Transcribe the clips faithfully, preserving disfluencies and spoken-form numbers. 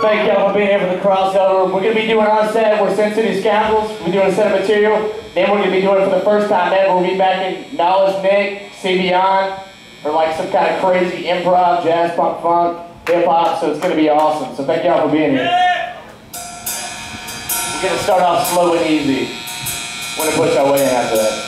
thank y'all for being here for the crossover. We're going to be doing our set with Sin City Scoundrels. We're doing a set of material. Then we're going to be doing it for the first time ever. We'll be back in Knowledge Nick, C Beyond, or like some kind of crazy improv, jazz, punk, funk, hip hop. So it's going to be awesome. So thank y'all for being here. We're going to start off slow and easy. We're going to push our way in after that.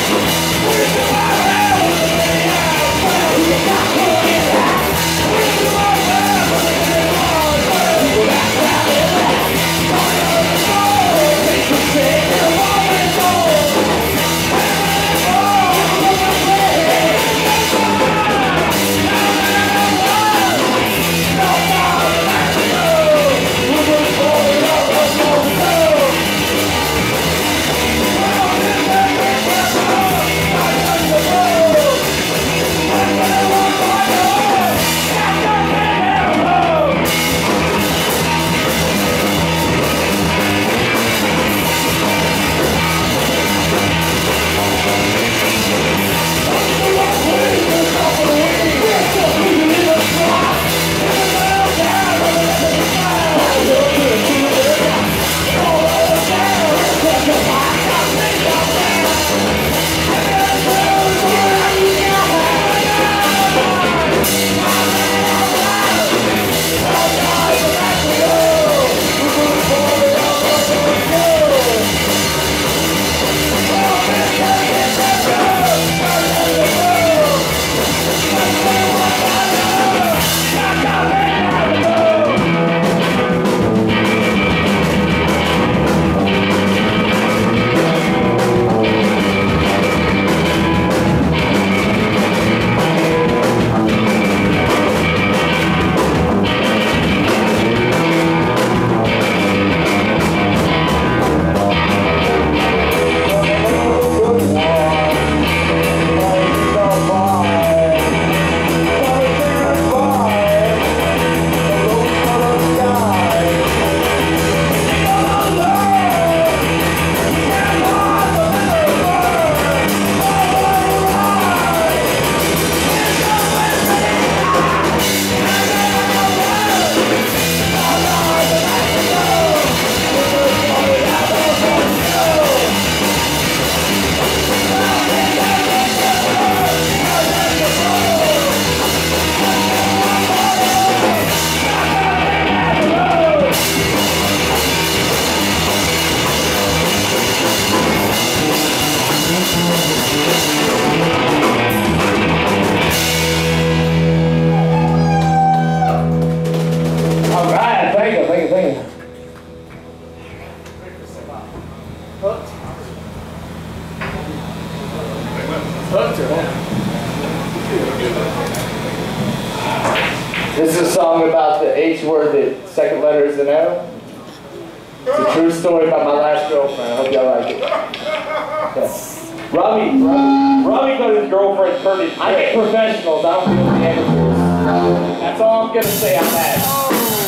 We're This is a song about the H word, the second letter is an L. It's a true story about my last girlfriend. I hope y'all like it. Okay. Robbie, Robbie, Robbie got his girlfriend pretty quick. I get professionals, I don't deal with the amateurs. That's all I'm gonna say on that.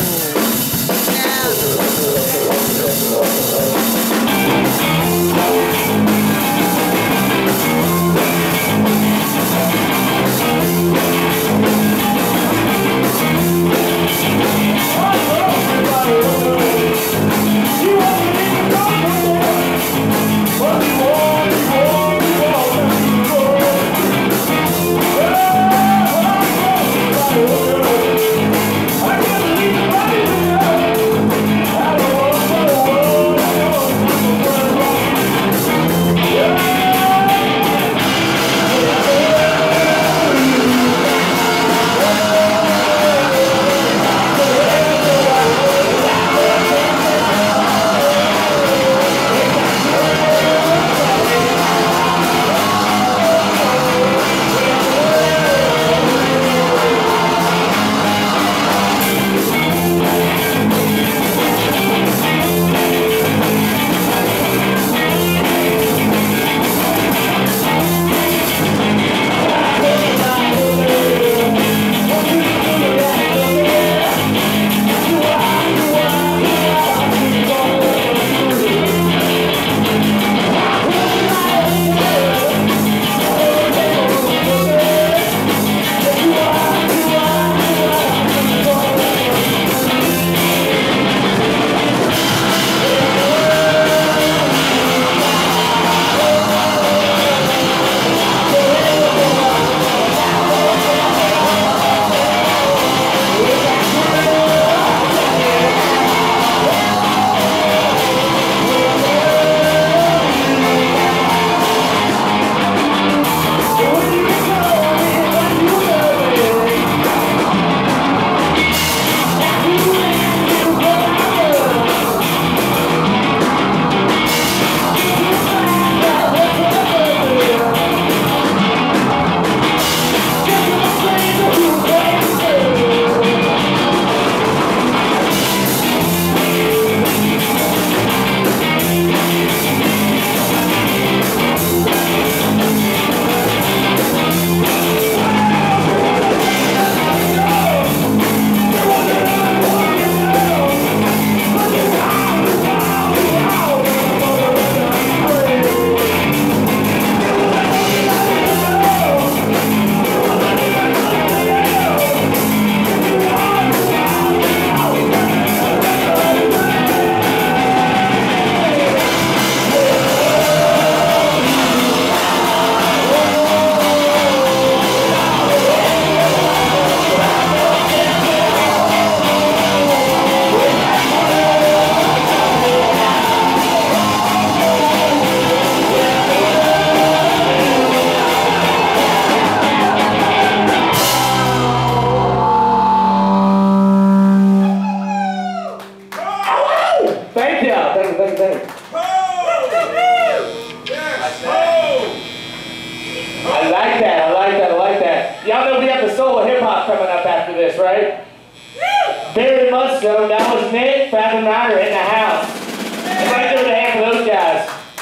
Very much so. That was Nick, Fathom Rider in the house. Everybody give it a hand for those guys.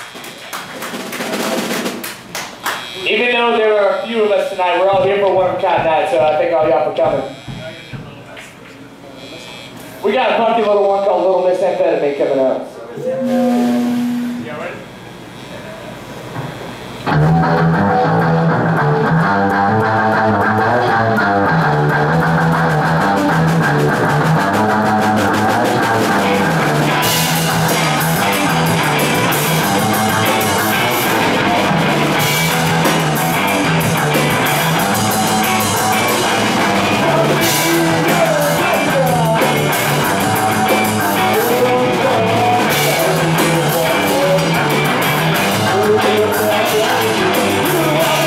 Even though there are a few of us tonight, we're all here for one of a kind night, so I thank all y'all for coming. We got a funky little one called Little Miss Amphetamine coming up. Y'all ready? We'll be right back.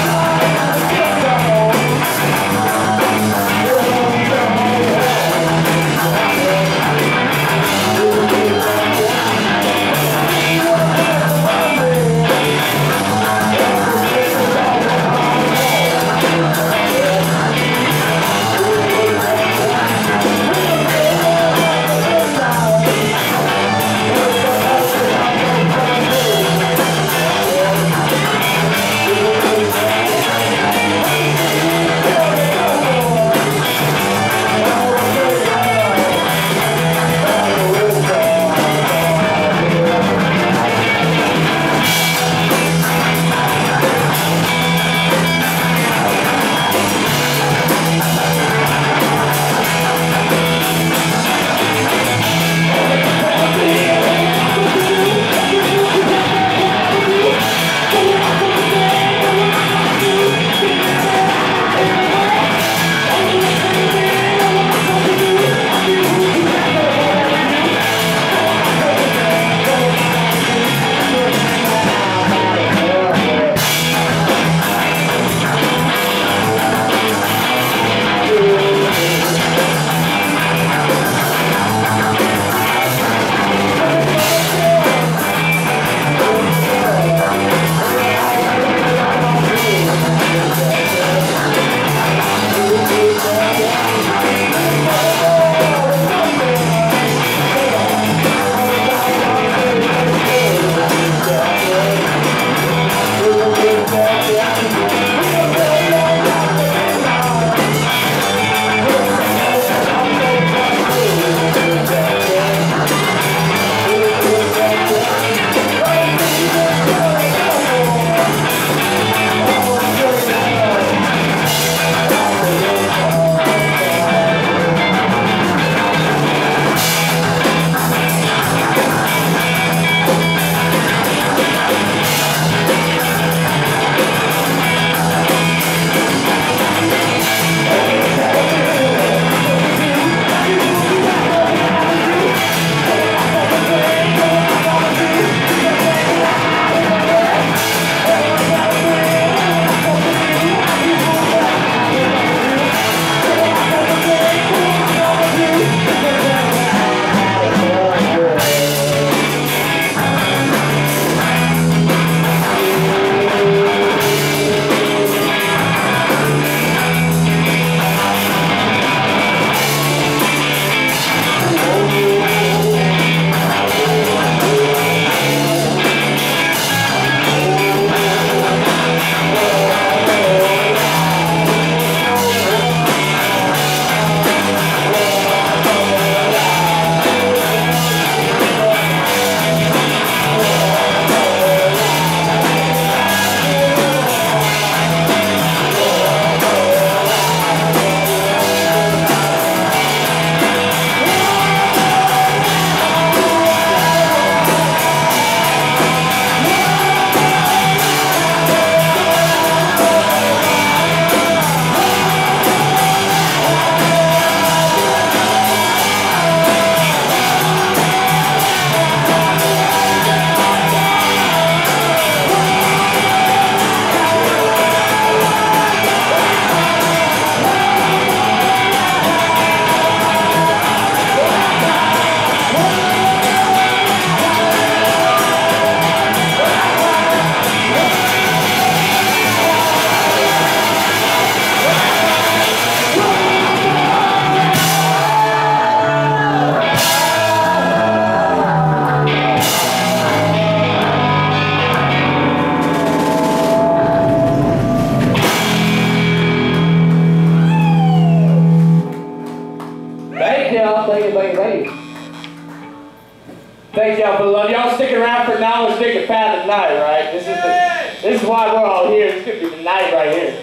Thank y'all for the love. Y'all sticking around for Knowledge Nick and Pat tonight, right? This is the, this is why we're all here. This could be the night right here.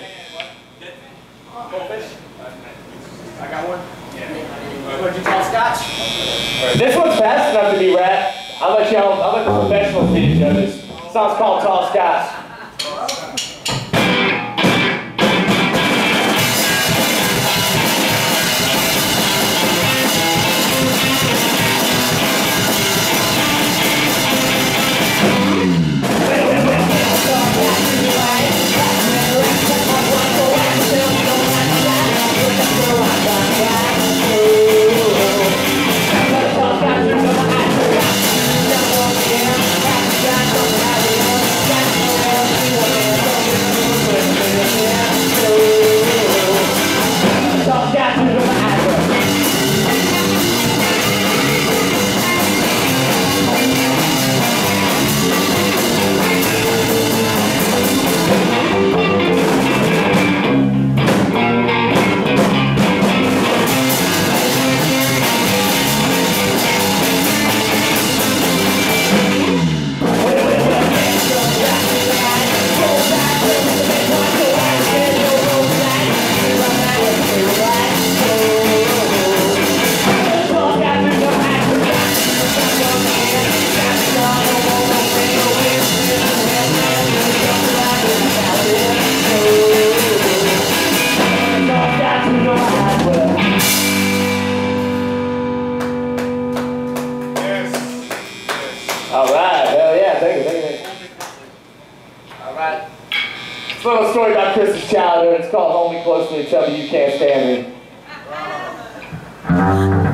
I got one. Yeah. Would you tell Scotch? This one's fast enough to be rap. I'll let y'all, I'll let the professionals see each other. This song's called Tall Scotch. A little story about Chris's childhood. It's called Hold Me Closely and Tell Me You Can't Stand Me.